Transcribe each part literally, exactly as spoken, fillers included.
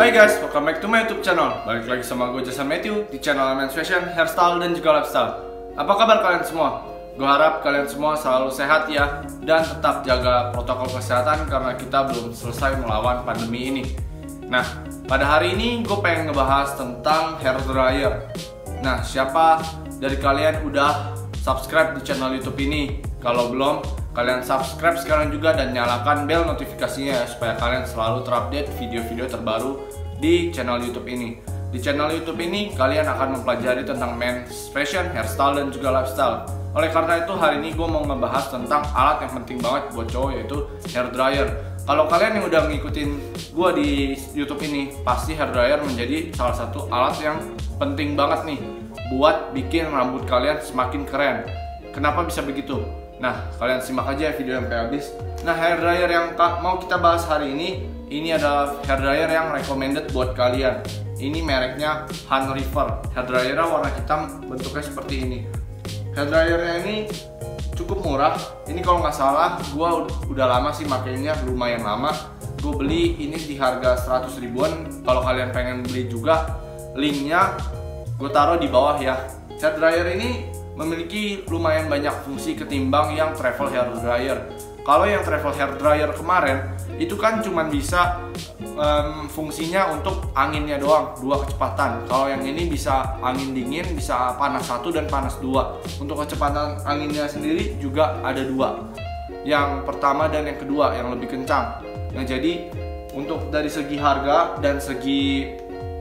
Hai guys, welcome back to my YouTube channel. Balik lagi sama gue Jason Matthew di channel Men's Fashion, Hairstyle, dan juga Lifestyle. Apa kabar kalian semua? Gue harap kalian semua selalu sehat ya, dan tetap jaga protokol kesehatan karena kita belum selesai melawan pandemi ini. Nah, pada hari ini gue pengen ngebahas tentang hair dryer. Nah, siapa dari kalian udah subscribe di channel YouTube ini? Kalau belum, kalian subscribe sekarang juga dan nyalakan bel notifikasinya ya, supaya kalian selalu terupdate video-video terbaru di channel YouTube ini. Di channel YouTube ini kalian akan mempelajari tentang men's fashion, hairstyle, dan juga lifestyle. Oleh karena itu hari ini gue mau ngebahas tentang alat yang penting banget buat cowok, yaitu hair dryer. Kalau kalian yang udah ngikutin gue di YouTube ini, pasti hair dryer menjadi salah satu alat yang penting banget nih buat bikin rambut kalian semakin keren. Kenapa bisa begitu? Nah, kalian simak aja video sampai habis. Nah, hair dryer yang mau kita bahas hari ini, ini adalah hair dryer yang recommended buat kalian. Ini mereknya Han River. Hair dryernya warna hitam, bentuknya seperti ini. Hair dryernya ini cukup murah. Ini kalau nggak salah, gue udah lama sih makainya, lumayan lama. Gue beli ini di harga seratus ribuan. Kalau kalian pengen beli juga, linknya gue taruh di bawah ya. Hair dryer ini memiliki lumayan banyak fungsi ketimbang yang travel hair dryer. Kalau yang travel hair dryer kemarin itu kan cuma bisa um, fungsinya untuk anginnya doang, dua kecepatan. Kalau yang ini bisa angin dingin, bisa panas satu dan panas dua. Untuk kecepatan anginnya sendiri juga ada dua, yang pertama dan yang kedua yang lebih kencang. Nah, jadi untuk dari segi harga dan segi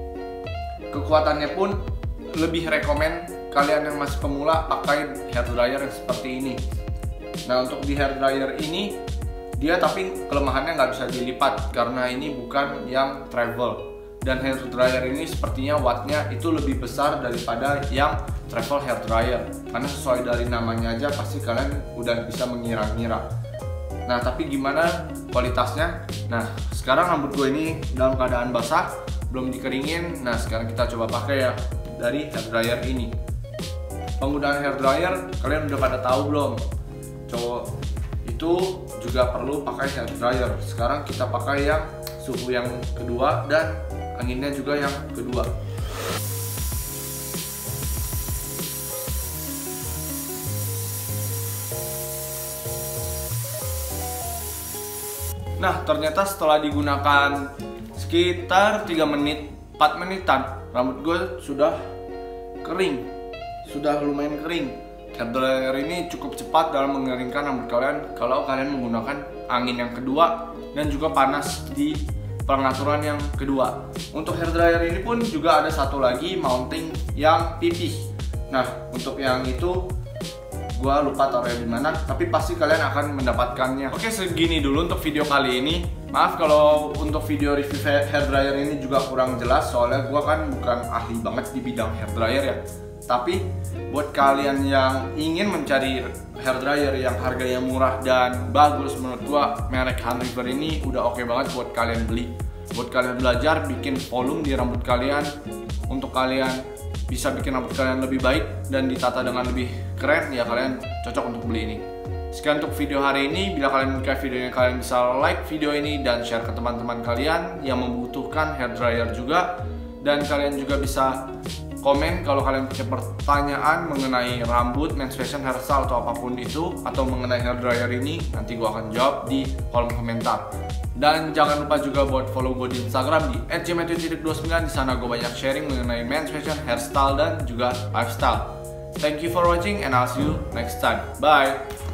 kekuatannya pun lebih rekomen kalian yang masih pemula pakai hair dryer yang seperti ini. Nah, untuk di hair dryer ini dia tapi kelemahannya nggak bisa dilipat karena ini bukan yang travel. Dan hair dryer ini sepertinya wattnya itu lebih besar daripada yang travel hair dryer, karena sesuai dari namanya aja pasti kalian udah bisa mengira-ngira. Nah, tapi gimana kualitasnya? Nah, sekarang rambut gue ini dalam keadaan basah, belum dikeringin. Nah, sekarang kita coba pakai ya dari hair dryer ini. Penggunaan hair dryer kalian udah pada tahu belum? Cowok itu juga perlu pakai hair dryer. Sekarang kita pakai yang suhu yang kedua dan anginnya juga yang kedua. Nah, ternyata setelah digunakan sekitar tiga menit, empat menitan, rambut gue sudah kering. Sudah lumayan kering. Hair dryer ini cukup cepat dalam mengeringkan rambut kalian kalau kalian menggunakan angin yang kedua dan juga panas di pengaturan yang kedua. Untuk hair dryer ini pun juga ada satu lagi mounting yang pipih. Nah, untuk yang itu gua lupa taruhnya di mana, tapi pasti kalian akan mendapatkannya. Oke, segini dulu untuk video kali ini. Maaf kalau untuk video review hair dryer ini juga kurang jelas, soalnya gua kan bukan ahli banget di bidang hair dryer ya. Tapi buat kalian yang ingin mencari hair dryer yang harganya murah dan bagus, menurut gua merek Han River ini udah oke banget buat kalian beli. Buat kalian belajar bikin volume di rambut kalian, untuk kalian bisa bikin rambut kalian lebih baik dan ditata dengan lebih keren, ya kalian cocok untuk beli ini. Sekian untuk video hari ini. Bila kalian menyukai videonya, kalian bisa like video ini dan share ke teman-teman kalian yang membutuhkan hair dryer juga. Dan kalian juga bisa komen kalau kalian punya pertanyaan mengenai rambut, men's fashion, hairstyle, atau apapun itu, atau mengenai hair dryer ini, nanti gue akan jawab di kolom komentar. Dan jangan lupa juga buat follow gue di Instagram di et j matthew titik dua puluh sembilan. Di sana gue banyak sharing mengenai men's fashion, hairstyle, dan juga lifestyle. Thank you for watching and I'll see you next time. Bye.